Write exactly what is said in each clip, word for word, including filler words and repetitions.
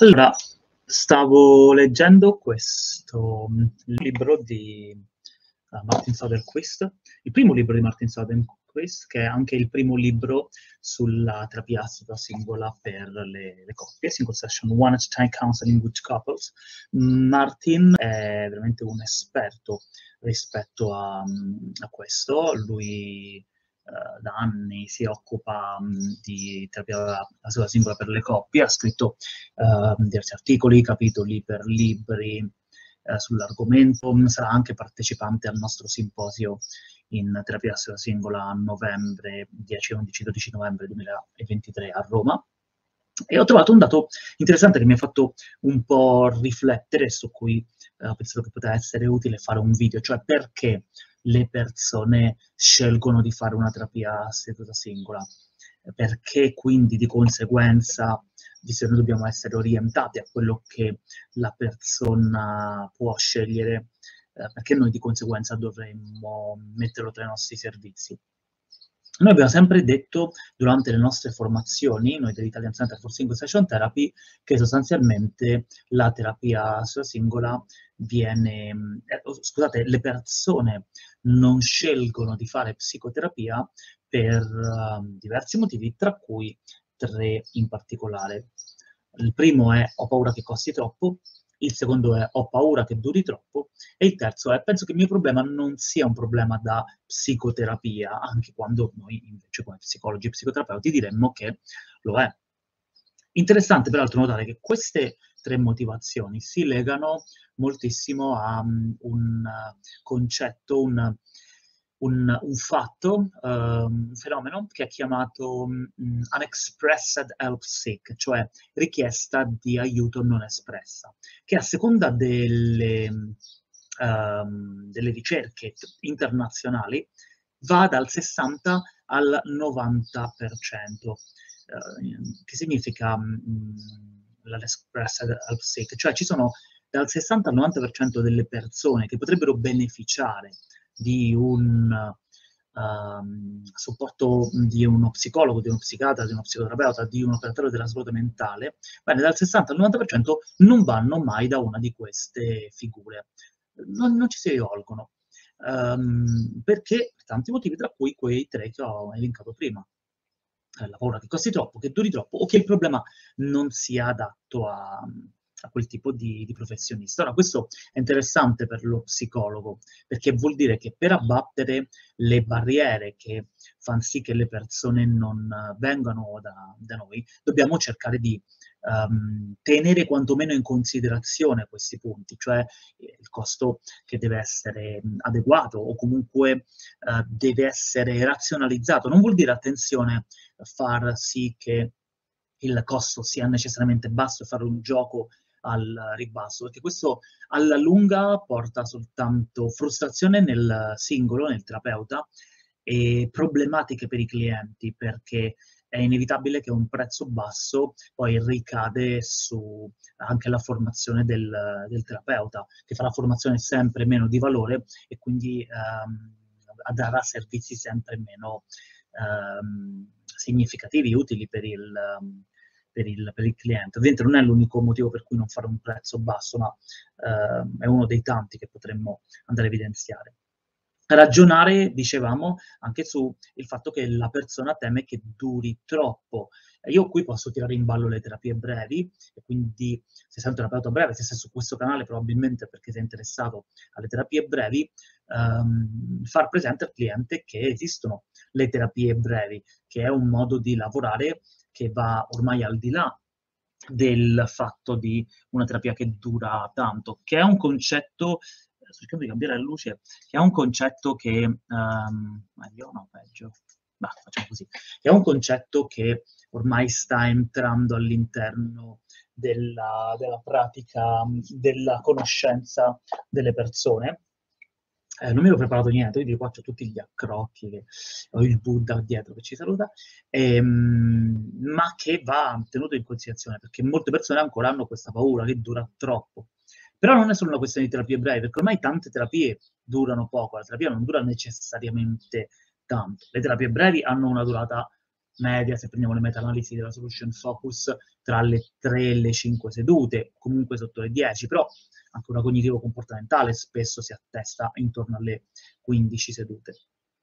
Allora, stavo leggendo questo mm, libro di eh, Martin Söderquist, il primo libro di Martin Söderquist, che è anche il primo libro sulla terapia assistita singola per le, le coppie, single session one at a time counseling with couples. Martin è veramente un esperto rispetto a, a questo. Lui Uh, da anni si occupa um, di terapia assistita singola per le coppie, ha scritto uh, diversi articoli, capitoli per libri uh, sull'argomento, sarà anche partecipante al nostro simposio in terapia assistita singola a novembre, dieci, undici, dodici novembre duemilaventitré a Roma. E ho trovato un dato interessante che mi ha fatto un po' riflettere, su cui eh, ho pensato che poteva essere utile fare un video, cioè perché le persone scelgono di fare una terapia seduta singola, perché quindi di conseguenza, visto che noi dobbiamo essere orientati a quello che la persona può scegliere, eh, perché noi di conseguenza dovremmo metterlo tra i nostri servizi. Noi abbiamo sempre detto durante le nostre formazioni, noi dell'Italian Center for Single Session Therapy, che sostanzialmente la terapia singola viene, eh, scusate, le persone non scelgono di fare psicoterapia per uh, diversi motivi, tra cui tre in particolare. Il primo è ho paura che costi troppo, il secondo è ho paura che duri troppo e il terzo è penso che il mio problema non sia un problema da psicoterapia, anche quando noi invece come psicologi e psicoterapeuti diremmo che lo è. Interessante peraltro notare che queste tre motivazioni si legano moltissimo a um, un uh, concetto, un, un, un fatto, uh, un fenomeno che è chiamato um, unexpressed help seek, cioè richiesta di aiuto non espressa, che a seconda delle, um, delle ricerche internazionali va dal sessanta al novanta per cento. Uh, che significa um, l'unexpressed help seek? Cioè ci sono dal sessanta al novanta per cento delle persone che potrebbero beneficiare di un um, supporto di uno psicologo, di uno psichiatra, di uno psicoterapeuta, di un operatore della salute mentale, bene, dal sessanta al novanta per cento non vanno mai da una di queste figure, non, non ci si rivolgono, um, perché per tanti motivi, tra cui quei tre che ho elencato prima. La paura che costi troppo, che duri troppo o che il problema non sia adatto a, a quel tipo di, di professionista. Ora, questo è interessante per lo psicologo, perché vuol dire che per abbattere le barriere che fanno sì che le persone non vengano da, da noi, dobbiamo cercare di um, tenere quantomeno in considerazione questi punti, cioè eh, il costo che deve essere mh, adeguato o comunque uh, deve essere razionalizzato. Non vuol dire, attenzione, far sì che il costo sia necessariamente basso e fare un gioco al ribasso, perché questo alla lunga porta soltanto frustrazione nel singolo, nel terapeuta, e problematiche per i clienti, perché è inevitabile che un prezzo basso poi ricade su anche la formazione del, del terapeuta, che fa la formazione sempre meno di valore e quindi ehm, darà servizi sempre meno ehm, significativi, utili per il, per, il, per il cliente. Ovviamente non è l'unico motivo per cui non fare un prezzo basso, ma eh, è uno dei tanti che potremmo andare a evidenziare. Ragionare, dicevamo, anche su il fatto che la persona teme che duri troppo. Io qui posso tirare in ballo le terapie brevi, e quindi se sei un terapeuta breve, se sei su questo canale probabilmente perché sei interessato alle terapie brevi, ehm, far presente al cliente che esistono le terapie brevi, che è un modo di lavorare che va ormai al di là del fatto di una terapia che dura tanto, che è un concetto, sto cercando di cambiare la luce, che è un concetto che, um, meglio o no, peggio, bah, facciamo così, che è un concetto che ormai sta entrando all'interno della, della pratica, della conoscenza delle persone. Eh, non mi ero preparato niente, quindi qua c'ho tutti gli accrocchi, che, ho il Buddha dietro che ci saluta, ehm, ma che va tenuto in considerazione, perché molte persone ancora hanno questa paura che dura troppo. Però non è solo una questione di terapie brevi, perché ormai tante terapie durano poco, la terapia non dura necessariamente tanto. Le terapie brevi hanno una durata media, se prendiamo le meta-analisi della Solution Focus, tra le tre e le cinque sedute, comunque sotto le dieci, però anche una cognitivo-comportamentale spesso si attesta intorno alle quindici sedute.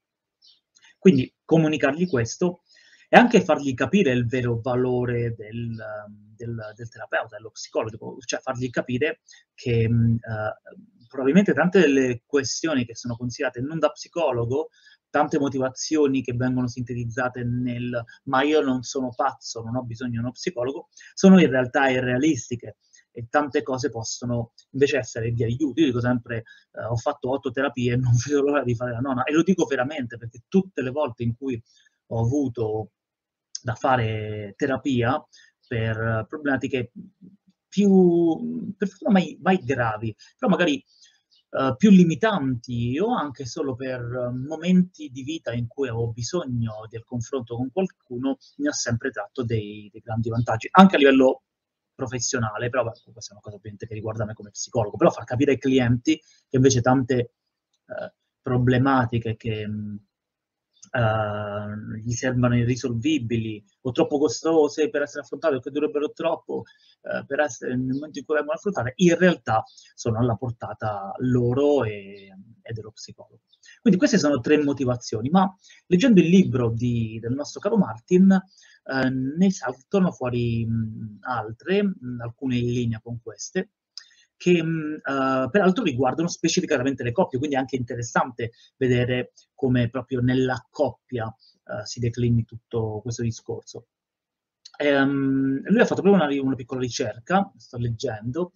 Quindi comunicargli questo e anche fargli capire il vero valore del, del, del terapeuta, dello psicologo, cioè fargli capire che mh, eh, probabilmente tante delle questioni che sono considerate non da psicologo, tante motivazioni che vengono sintetizzate nel "ma io non sono pazzo, non ho bisogno di uno psicologo", sono in realtà irrealistiche e tante cose possono invece essere di aiuto. Io dico sempre, eh, ho fatto otto terapie e non vedo l'ora di fare la nona, e lo dico veramente perché tutte le volte in cui ho avuto da fare terapia per problematiche più, per fortuna mai, mai gravi, però magari Uh, più limitanti o anche solo per uh, momenti di vita in cui avevo bisogno del confronto con qualcuno, ne ho sempre tratto dei, dei grandi vantaggi, anche a livello professionale, però beh, questa è una cosa ovviamente che riguarda me come psicologo, però far capire ai clienti che invece tante uh, problematiche che mh, uh, gli sembrano irrisolvibili o troppo costose per essere affrontate o che durebbero troppo uh, per essere nel momento in cui vengono affrontate, in realtà sono alla portata loro e, e dello psicologo. Quindi queste sono tre motivazioni, ma leggendo il libro di, del nostro caro Martin eh, ne saltano fuori mh, altre, mh, alcune in linea con queste, che mh, eh, peraltro riguardano specificatamente le coppie, quindi è anche interessante vedere come proprio nella coppia eh, si declini tutto questo discorso. Ehm, lui ha fatto proprio una, una piccola ricerca, sto leggendo,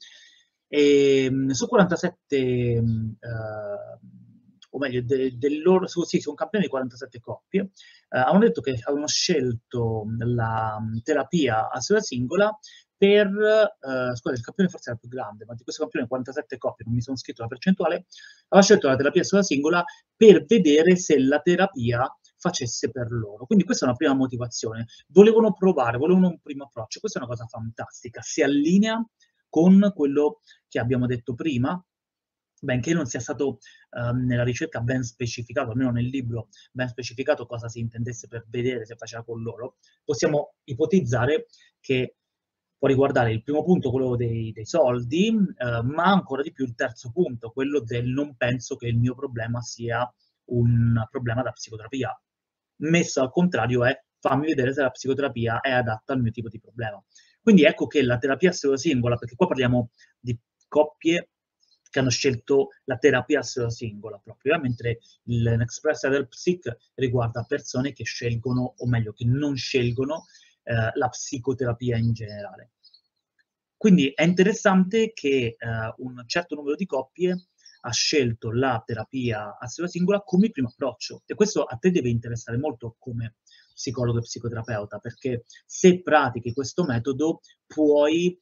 e, su quarantasette, uh, o meglio, de, del loro, su, sì, su un campione di quarantasette coppie, uh, hanno detto che avevano scelto la um, terapia a sola singola per, uh, scusate, il campione forse era più grande, ma di questo campione quarantasette coppie, non mi sono scritto la percentuale, aveva scelto la terapia a sola singola per vedere se la terapia facesse per loro. Quindi questa è una prima motivazione. Volevano provare, volevano un primo approccio. Questa è una cosa fantastica. Si allinea con quello che abbiamo detto prima, benché non sia stato um, nella ricerca ben specificato, almeno nel libro, ben specificato cosa si intendesse per vedere se faceva con loro, possiamo ipotizzare che può riguardare il primo punto, quello dei, dei soldi, eh, ma ancora di più il terzo punto, quello del non penso che il mio problema sia un problema da psicoterapia. Messo al contrario è fammi vedere se la psicoterapia è adatta al mio tipo di problema. Quindi ecco che la terapia singola, perché qua parliamo di coppie che hanno scelto la terapia singola proprio, eh? Mentre l'Express Help Psic riguarda persone che scelgono, o meglio, che non scelgono eh, la psicoterapia in generale. Quindi è interessante che eh, un certo numero di coppie ha scelto la terapia a sola singola come primo approccio, e questo a te deve interessare molto come psicologo e psicoterapeuta, perché se pratichi questo metodo puoi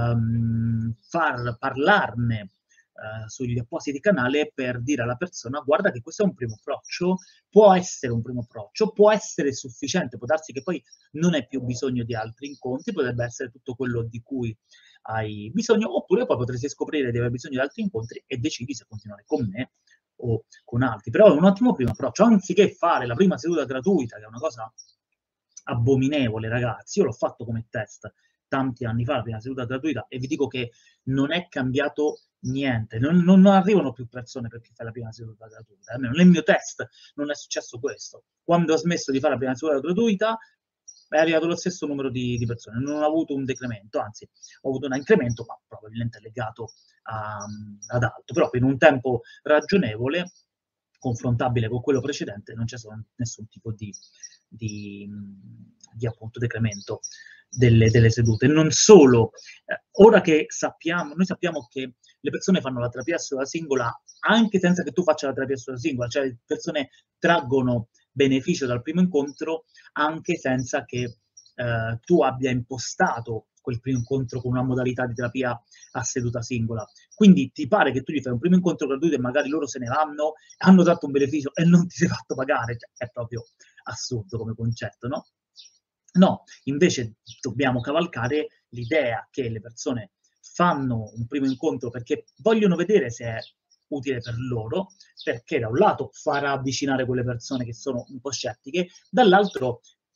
um, far parlarne uh, sugli appositi canali per dire alla persona: guarda che questo è un primo approccio, può essere un primo approccio, può essere sufficiente, può darsi che poi non hai più bisogno di altri incontri, potrebbe essere tutto quello di cui hai bisogno, oppure poi potresti scoprire di aver bisogno di altri incontri e decidi se continuare con me o con altri. Però è un ottimo primo approccio, anziché fare la prima seduta gratuita, che è una cosa abominevole, ragazzi. Io l'ho fatto come test tanti anni fa, la prima seduta gratuita, e vi dico che non è cambiato niente. Non, non arrivano più persone per chi fa la prima seduta gratuita. Almeno nel mio test non è successo questo. Quando ho smesso di fare la prima seduta gratuita, è arrivato lo stesso numero di, di persone. Non ho avuto un decremento, anzi, ho avuto un incremento, ma probabilmente legato a, ad altro. Però in un tempo ragionevole, confrontabile con quello precedente, non c'è stato nessun tipo di, di, di appunto decremento delle, delle sedute. Non solo, eh, ora che sappiamo, noi sappiamo che le persone fanno la terapia sulla singola anche senza che tu faccia la terapia sulla singola, cioè le persone traggono beneficio dal primo incontro anche senza che eh, tu abbia impostato quel primo incontro con una modalità di terapia a seduta singola. Quindi ti pare che tu gli fai un primo incontro gratuito e magari loro se ne vanno, hanno tratto un beneficio e non ti sei fatto pagare, cioè, è proprio assurdo come concetto, no? No, invece dobbiamo cavalcare l'idea che le persone fanno un primo incontro perché vogliono vedere se è utile per loro, perché da un lato farà avvicinare quelle persone che sono un po' scettiche, dall'altro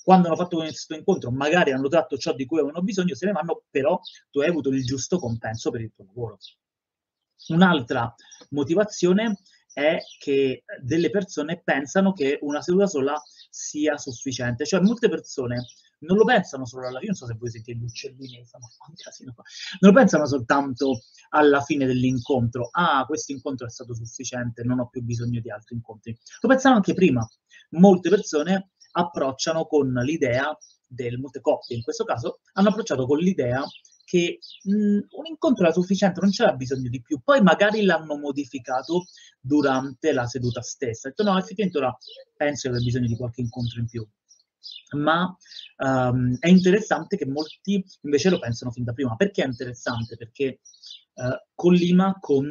quando hanno fatto questo incontro magari hanno tratto ciò di cui avevano bisogno, se ne vanno, però tu hai avuto il giusto compenso per il tuo lavoro. Un'altra motivazione è che delle persone pensano che una seduta sola sia sufficiente, cioè molte persone non lo pensano solo alla fine, non so se voi sentite gli uccellini, stanno a fare un casino qua, non lo pensano soltanto alla fine dell'incontro, ah, questo incontro è stato sufficiente, non ho più bisogno di altri incontri. Lo pensano anche prima. Molte persone approcciano con l'idea del, molte coppie in questo caso, hanno approcciato con l'idea che mh, un incontro era sufficiente, non c'era bisogno di più. Poi magari l'hanno modificato durante la seduta stessa. Ho detto no, effettivamente ora penso di aver bisogno di qualche incontro in più. Ma um, è interessante che molti invece lo pensano fin da prima. Perché è interessante? Perché uh, collima con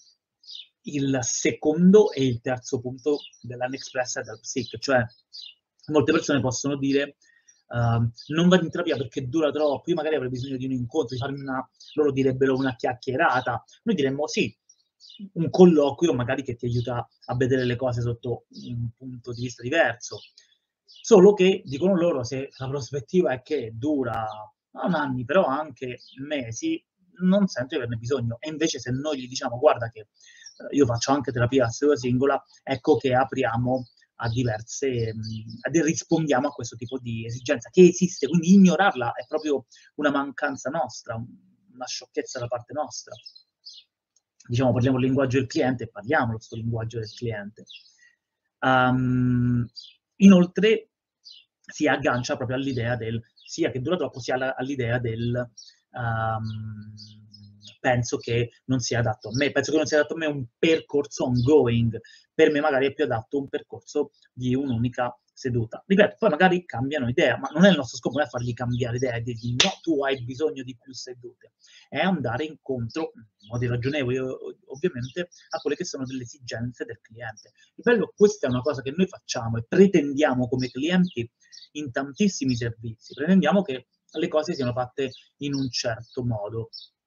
il secondo e il terzo punto dell'unexpressed help seek, cioè molte persone possono dire uh, non vado in terapia perché dura troppo, io magari avrei bisogno di un incontro, di farmi una, loro direbbero una chiacchierata, noi diremmo sì, un colloquio magari che ti aiuta a vedere le cose sotto un punto di vista diverso, solo che dicono loro se la prospettiva è che dura non anni, però anche mesi, non sento di averne bisogno. E invece se noi gli diciamo guarda che eh, io faccio anche terapia a seduta singola, ecco che apriamo a diverse, mh, rispondiamo a questo tipo di esigenza che esiste, quindi ignorarla è proprio una mancanza nostra, una sciocchezza da parte nostra. Diciamo, parliamo il linguaggio del cliente, parliamo questo linguaggio del cliente. Um, inoltre si aggancia proprio all'idea del, sia che dura troppo, sia all'idea del um, penso che non sia adatto a me, penso che non sia adatto a me un percorso ongoing, per me magari è più adatto un percorso di un'unica seduta. Ripeto, poi magari cambiano idea, ma non è il nostro scopo, non è fargli cambiare idea e dirgli no, tu hai bisogno di più sedute, è andare incontro, in modi ragionevoli ovviamente, a quelle che sono delle esigenze del cliente. Il bello, questa è una cosa che noi facciamo e pretendiamo come clienti in tantissimi servizi, pretendiamo che le cose siano fatte in un certo modo.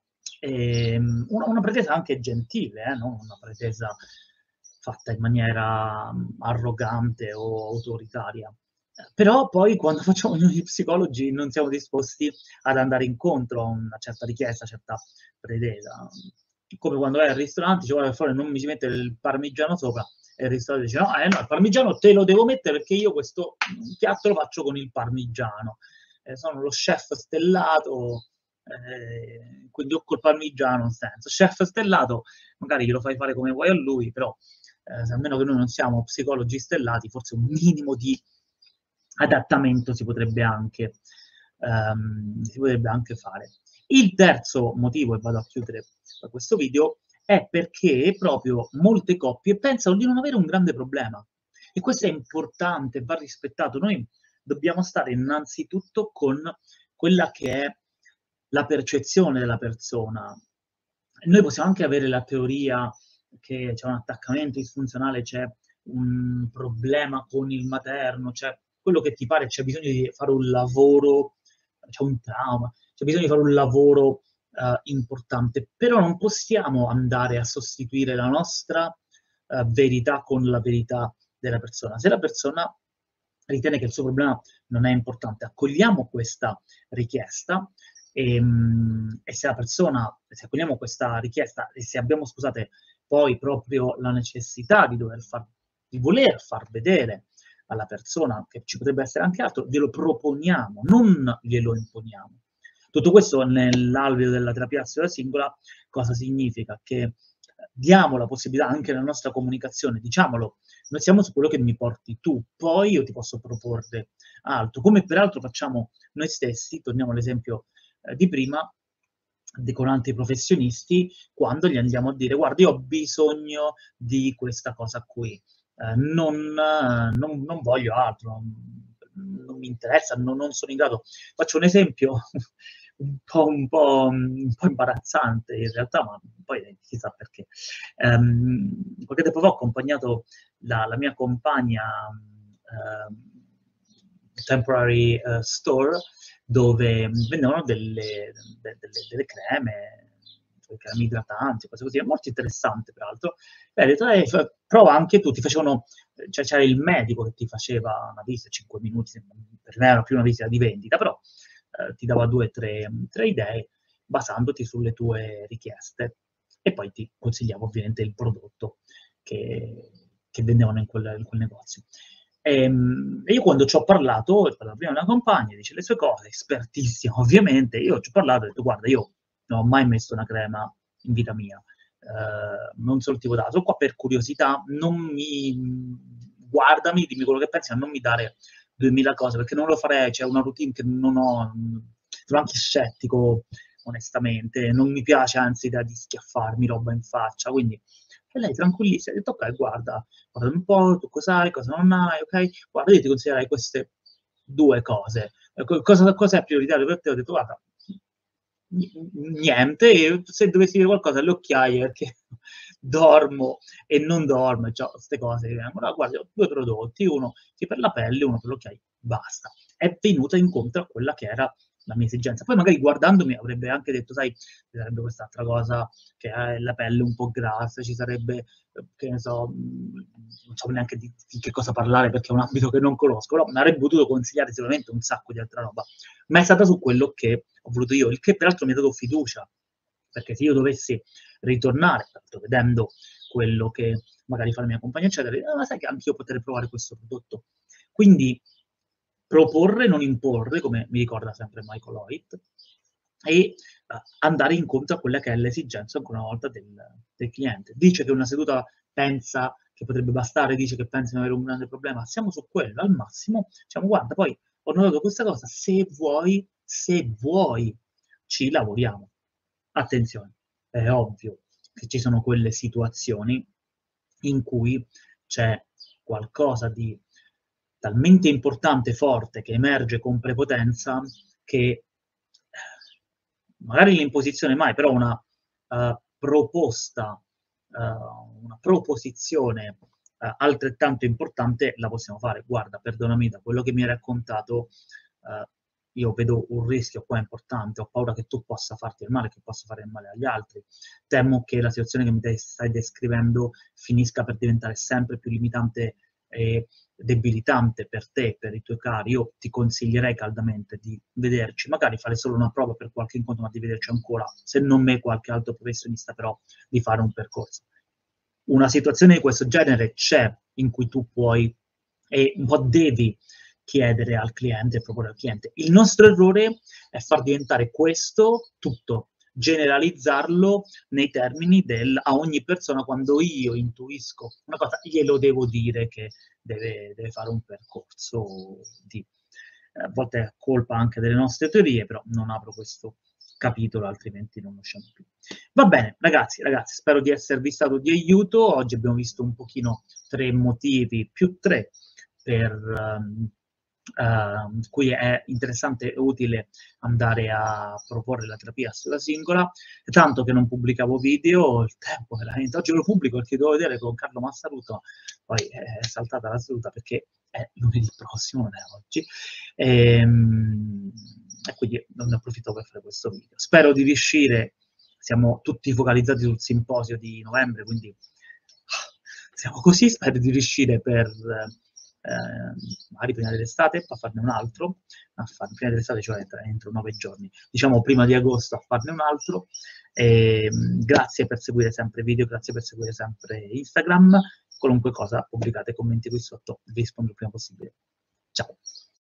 E, una, una pretesa anche gentile, eh, non una pretesa fatta in maniera arrogante o autoritaria. Però poi quando facciamo noi psicologi non siamo disposti ad andare incontro a una certa richiesta, una certa pretesa. Come quando vai al ristorante, dice guarda, per favore non mi ci mette il parmigiano sopra, e il ristorante dice no, eh, no, il parmigiano te lo devo mettere perché io questo piatto lo faccio con il parmigiano. Eh, sono lo chef stellato, eh, quindi o col parmigiano non senso. Chef stellato, magari glielo fai fare come vuoi a lui, però eh, a meno che noi non siamo psicologi stellati, forse un minimo di adattamento si potrebbe anche, um, si potrebbe anche fare. Il terzo motivo, e vado a chiudere questo video, è perché proprio molte coppie pensano di non avere un grande problema. E questo è importante, va rispettato. Noi dobbiamo stare innanzitutto con quella che è la percezione della persona. Noi possiamo anche avere la teoria che c'è un attaccamento disfunzionale, c'è un problema con il materno, c'è quello che ti pare, c'è bisogno di fare un lavoro, c'è un trauma, c'è bisogno di fare un lavoro uh, importante, però non possiamo andare a sostituire la nostra uh, verità con la verità della persona. Se la persona ritiene che il suo problema non è importante, accogliamo questa richiesta e, e se la persona, se accogliamo questa richiesta e se abbiamo, scusate, poi proprio la necessità di dover far, di voler far vedere alla persona che ci potrebbe essere anche altro, glielo proponiamo, non glielo imponiamo. Tutto questo nell'alveo della terapia a seduta singola cosa significa? Che diamo la possibilità anche nella nostra comunicazione, diciamolo, noi siamo su quello che mi porti tu, poi io ti posso proporre altro, come peraltro facciamo noi stessi, torniamo all'esempio eh, di prima, con altri professionisti, quando gli andiamo a dire guarda io ho bisogno di questa cosa qui, eh, non, eh, non, non voglio altro, non, non mi interessa, non, non sono in grado. Faccio un esempio un po', un, po', un po' imbarazzante in realtà, ma poi chissà perché. Um, qualche tempo fa ho accompagnato la, la mia compagna um, temporary uh, store dove vendevano delle, de, delle, delle creme, creme idratanti, cose così, molto interessante peraltro. E ho detto, eh, prova anche tu, ti facevano cioè c'era il medico che ti faceva una visita, cinque minuti, per me era più una visita di vendita, però eh, ti dava due o tre, tre idee basandoti sulle tue richieste e poi ti consigliavo ovviamente il prodotto che, che vendevano in quel, in quel negozio. E, e io quando ci ho parlato, ho parlato prima di una compagna, dice le sue cose, espertissima ovviamente, io ci ho parlato e ho detto guarda, io non ho mai messo una crema in vita mia, eh, non sono il tipo da, sono qua per curiosità, non mi, guardami, dimmi quello che pensi, ma non mi dare duemila cose, perché non lo farei, c'è una routine che non ho, sono anche scettico, onestamente, non mi piace anzi l'idea di schiaffarmi roba in faccia, quindi e lei tranquillissima ha detto ok, guarda, guarda un po', tu cosa hai, cosa non hai, ok? Guarda, io ti consiglierei queste due cose. Cosa, cosa è prioritario per te? Ho detto guarda, niente, se dovessi dire qualcosa, le occhiaie, perché dormo e non dormo, cioè, queste cose che vengono. Allora, guarda, ho due prodotti, uno che per la pelle, uno per le occhiaie, basta. È venuta incontro a quella che era la mia esigenza. Poi magari guardandomi avrebbe anche detto, sai, ci sarebbe quest'altra cosa che è la pelle un po' grassa, ci sarebbe, che ne so, non so neanche di, di che cosa parlare perché è un ambito che non conosco, però mi avrebbe potuto consigliare sicuramente un sacco di altra roba, ma è stata su quello che ho voluto io, il che peraltro mi ha dato fiducia, perché se io dovessi ritornare, vedendo quello che magari fa la mia compagnia, eccetera, ah, sai che anche io potrei provare questo prodotto. Quindi proporre, non imporre, come mi ricorda sempre Michael Hoyt, e uh, andare incontro a quella che è l'esigenza, ancora una volta, del, del cliente. Dice che una seduta pensa che potrebbe bastare, dice che pensa di avere un grande problema, siamo su quello, al massimo, diciamo, guarda, poi ho notato questa cosa, se vuoi, se vuoi, ci lavoriamo. Attenzione, è ovvio che ci sono quelle situazioni in cui c'è qualcosa di talmente importante e forte che emerge con prepotenza che magari l'imposizione mai, però una uh, proposta, uh, una proposizione uh, altrettanto importante la possiamo fare. Guarda, perdonami, da quello che mi hai raccontato, uh, io vedo un rischio qua importante, ho paura che tu possa farti del male, che possa fare del male agli altri. Temo che la situazione che mi stai descrivendo finisca per diventare sempre più limitante e debilitante per te, per i tuoi cari. Io ti consiglierei caldamente di vederci, magari fare solo una prova per qualche incontro, ma di vederci ancora, se non me qualche altro professionista, però di fare un percorso. Una situazione di questo genere c'è in cui tu puoi e un po' devi chiedere al cliente e proporre al cliente. Il nostro errore è far diventare questo tutto, generalizzarlo nei termini del a ogni persona, quando io intuisco una cosa, glielo devo dire che deve, deve fare un percorso di... A volte è colpa anche delle nostre teorie, però non apro questo capitolo, altrimenti non usciamo più. Va bene, ragazzi, ragazzi, spero di esservi stato di aiuto. Oggi abbiamo visto un pochino tre motivi, più tre, per um, uh, cui è interessante e utile andare a proporre la terapia sulla singola. Tanto che non pubblicavo video, il tempo veramente. Oggi lo pubblico perché devo vedere con Carlo Massaruto, poi è saltata la seduta perché è lunedì prossimo, non è oggi. E, e quindi non ne approfitto per fare questo video. Spero di riuscire, siamo tutti focalizzati sul simposio di novembre, quindi siamo così, spero di riuscire per eh, magari prima dell'estate a farne un altro, a farne, prima dell'estate, cioè entro nove giorni, diciamo prima di agosto a farne un altro. E, grazie per seguire sempre i video, grazie per seguire sempre Instagram, qualunque cosa pubblicate, commenti qui sotto, vi rispondo il prima possibile. Ciao!